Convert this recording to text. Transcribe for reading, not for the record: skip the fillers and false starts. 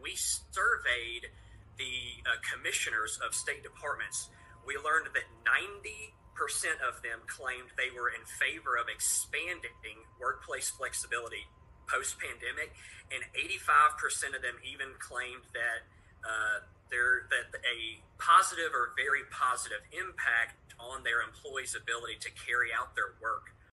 we surveyed the commissioners of state departments, we learned that 90% of them claimed they were in favor of expanding workplace flexibility post-pandemic, and 85% of them even claimed that that a positive or very positive impact on their employees' ability to carry out their work